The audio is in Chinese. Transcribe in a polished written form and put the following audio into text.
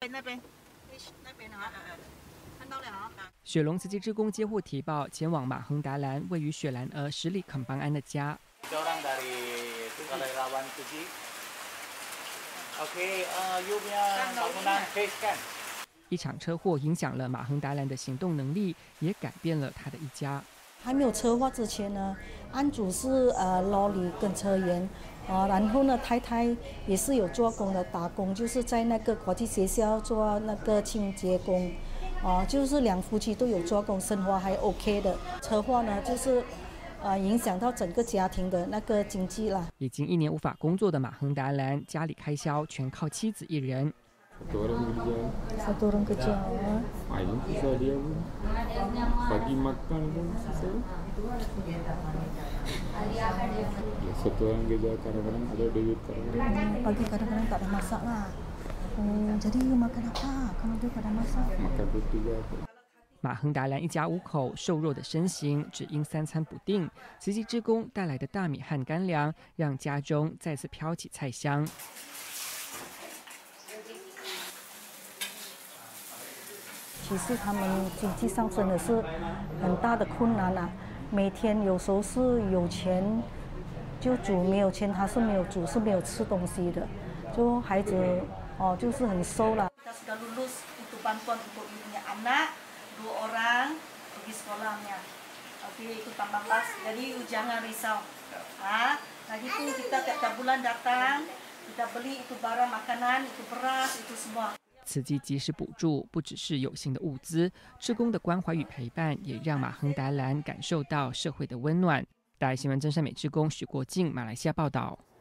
雪龙慈济志工接获提报，前往马亨达兰位于雪兰莪10里肯邦安的家。一场车祸影响了马亨达兰的行动能力，也改变了他的一家。 还没有车祸之前呢，案主是罗里跟车员，然后呢太太也是有做工的，打工就是在那个国际学校做那个清洁工，就是两夫妻都有做工，生活还 OK 的。车祸呢就是影响到整个家庭的那个经济啦。 已经1年无法工作的马亨达兰，家里开销全靠妻子一人。 Satu orang kerja. Ayam susah dia pun. Bagi makan pun susah. Satu orang kerja kadang-kadang ada duit kadang-kadang. Pagi kadang-kadang tak ada masak lah. Jadi makan apa kalau dia pada masak? Makan roti je apa. 马亨达兰一家5口瘦弱的身形，只因3餐不定。慈济志工带来的大米和干粮，让家中再次飘起菜香。 其实他们经济上真的是很大的困难啊！每天有时候是有钱就煮，没有钱他是没有煮，是没有吃东西的。就孩子就是很瘦了。sudah lulus itu bantuan untuk ibunya anak 2 orang pergi sekolahnya. Oke itu tambah pas. Jadi jangan risau. Nah gitu kita tiap bulan datang, kita beli itu barang makanan, itu beras, itu semua. 慈济及时补助不只是有形的物资，志工的关怀与陪伴，也让马亨达兰感受到社会的温暖。大爱新闻真善美志工许国静，马来西亚报道。